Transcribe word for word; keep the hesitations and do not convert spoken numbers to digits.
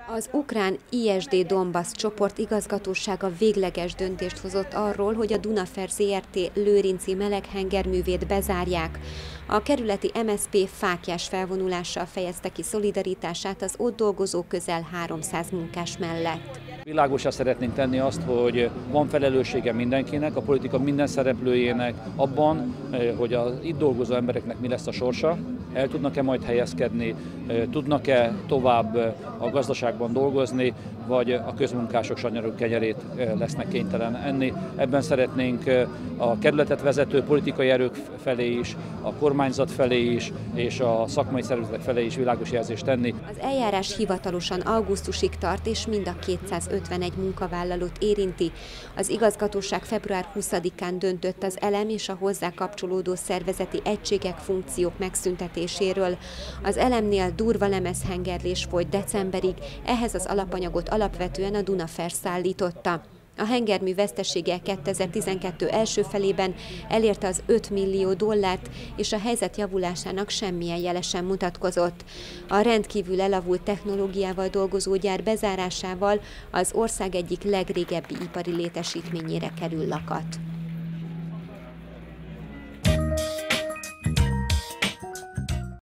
Az ukrán I S D Donbass csoport igazgatósága végleges döntést hozott arról, hogy a Dunafer Zrt. Lőrinci meleghengerművét bezárják. A kerületi M S P fáklyás felvonulással fejezte ki szolidaritását az ott dolgozó közel háromszáz munkás mellett. Világossá szeretnénk tenni azt, hogy van felelőssége mindenkinek, a politika minden szereplőjének abban, hogy az itt dolgozó embereknek mi lesz a sorsa, el tudnak-e majd helyezkedni, tudnak-e tovább a gazdaságban dolgozni, vagy a közmunkások sanyarú kenyerét lesznek kénytelen enni. Ebben szeretnénk a kerületet vezető politikai erők felé is, a kormányzat felé is, és a szakmai szervezetek felé is világos jelzést tenni. Az eljárás hivatalosan augusztusig tart, és mind a kétszázötvenegy munkavállalót érinti. Az igazgatóság február huszadikán döntött az elem és a hozzá kapcsolódó szervezeti egységek funkciók megszüntetéséről. Az elemnél durva lemezhengerlés folyt decemberig, ehhez az alapanyagot alapvetően a Dunafer szállította. A hengermű vesztesége kétezer-tizenkettő első felében elérte az öt millió dollárt, és a helyzet javulásának semmilyen jele sem mutatkozott. A rendkívül elavult technológiával dolgozó gyár bezárásával az ország egyik legrégebbi ipari létesítményére kerül lakat.